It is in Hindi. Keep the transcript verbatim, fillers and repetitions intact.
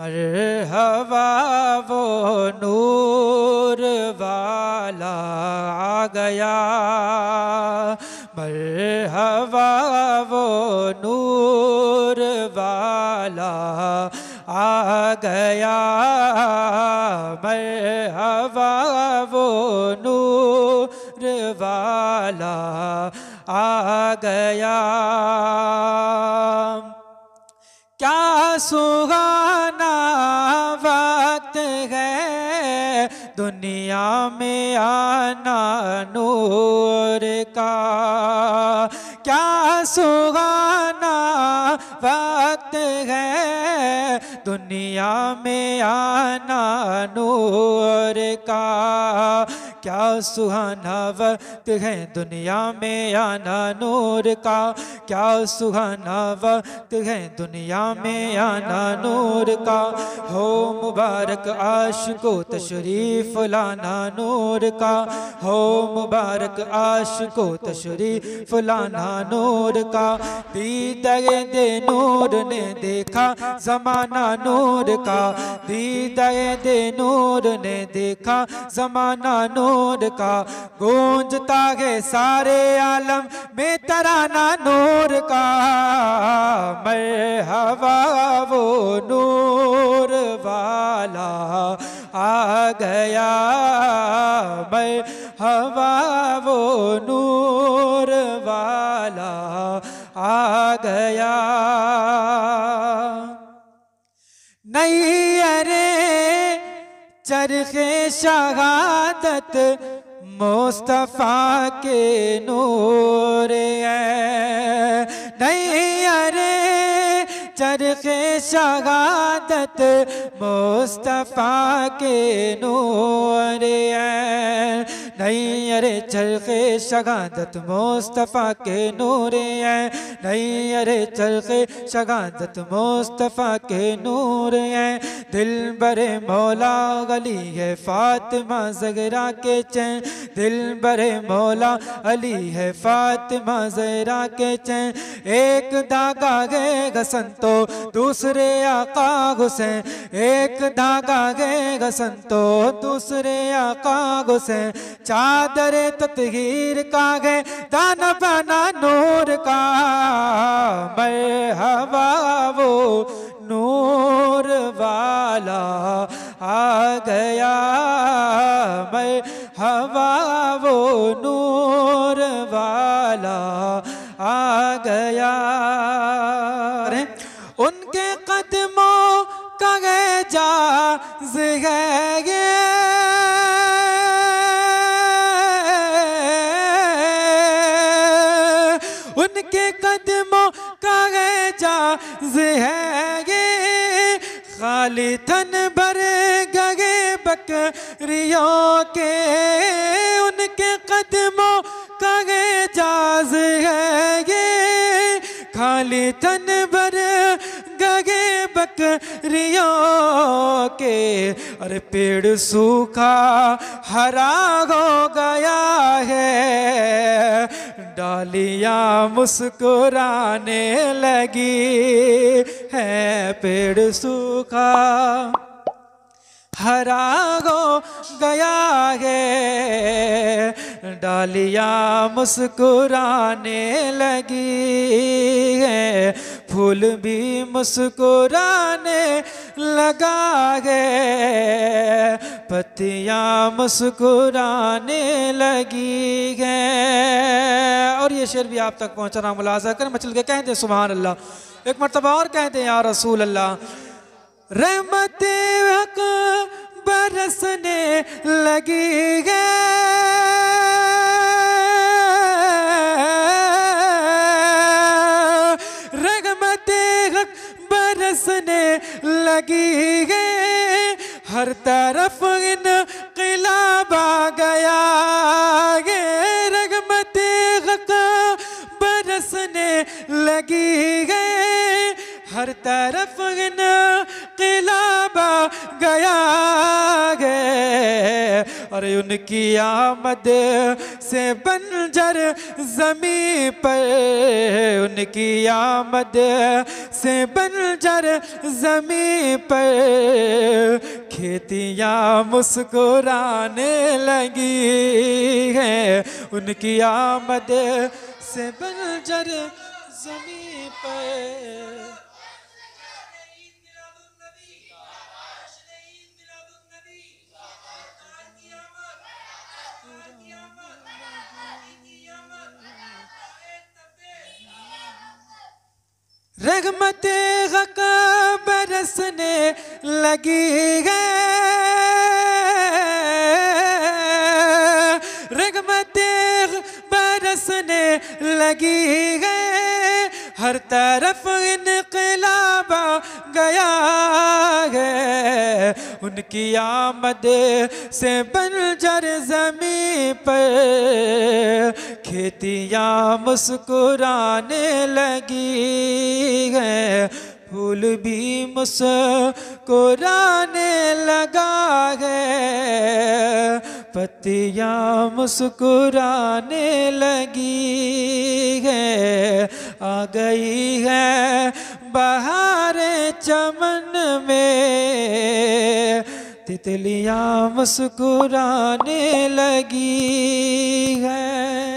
मरहबा वो नूर वाला आ गया, मरहबा वो नूर वाला आ गया, मरहबा वो नूर वाला आ गया। क्या सुहाना वक्त है दुनिया में आना नूर का, क्या सुहाना वक्त है दुनिया में आना नूर का, क्या सुहाना वक्त है दुनिया में आना नूर का, क्या सुहाना वक्त है दुनिया में आना नूर का। हो मुबारक आशिको तशरीफ लाना नूर का, हो मुबारक आशिको तशरीफ लाना नूर का। दीदाए दे नूर ने देखा जमाना नूर का, दीदाए दे नूर ने देखा जमाना नूर का। गूंजता है सारे आलम में तराना नूर का, मरहबा वो नूर वाला आ गया, मरहबा वो नूर वाला आ गया। नहीं अरे चरखे शहादत मुस्तफा के नूर है, नहीं अरे चरखे शहादत मुस्तफा के नूर है, नहीं अरे चरखे शहादत मुस्तफा के नूर है, नहीं अरे चरखे शहादत मुस्तफा के नूर है। दिल बरे मौला अली है फातिमा ज़हरा के चैन, दिल बरे मौला अली है फातिमा ज़हरा के चैन। एक धागा है गसन तो दूसरे आका हुसैन, एक धागा है गसन तो दूसरे आका हुसैन। चादरे ततहीर का है दाना बना नूर का, मरहबा वो नूर वाला आ गया, मरहबा वो नूर वाला आ गया। अरे उनके कदमों का एजाज़ है ये, उनके कदमों का एजाज़ है ये। खाली तन भरे गए बकरियों के, उनके कदमों का एजाज़ है ये। खाली तन भरे गए बकरियों के, अरे पेड़ सूखा हरा हो गया है, डालियाँ मुस्कुराने लगी है। पेड़ सूखा हरा हो गया है, डालियाँ मुस्कुराने लगी है। फूल भी मुस्कुराने लगा है, पत्तियाँ मुस्कुराने लगी है। और ये शेर भी आप तक पहुँचना मुलाज़ा कर, मचल के कहते सुभान अल्लाह। एक मरतबा और कहते हैं या रसूल अल्लाह। रहमते हक बरसने लगी है, रहमते हक बरसने लगी है। हर तरफ इनक़िलाब आ गया है, रहमते हक बरसने लगी है। हर तरफ इनक़िलाब आ गया है, और उनकी आमद से बंजर ज़मीं पर, उनकी आमद से बंजर ज़मीं पर खेतियाँ मुस्कुराने लगी हैं। उनकी आमद से बंजर ज़मीं पर। रहमते हक बरसने लगी है, रहमते बरसने लगी है, हर तरफ इनक़लाब गया है। उनकी आमद से बंजर ज़मीं पर खेतियाँ मुस्कुराने लगी है, फूल भी मुस्कुराने लगा है, पत्तियाँ मुस्कुराने लगी है। आ गई है बहारे चमन में, तितलियाँ मुस्कुराने लगी है।